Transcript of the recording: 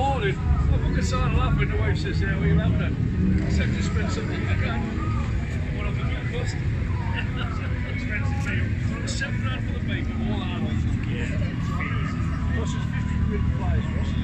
morning, I book a sign laughing, the wife says, yeah, what are you laughing at? I said, just spend something I can. What have the bill cost? Expensive meal. So it's £7 for the bacon, all out. Yeah. Plus it's 50 quid flies for us.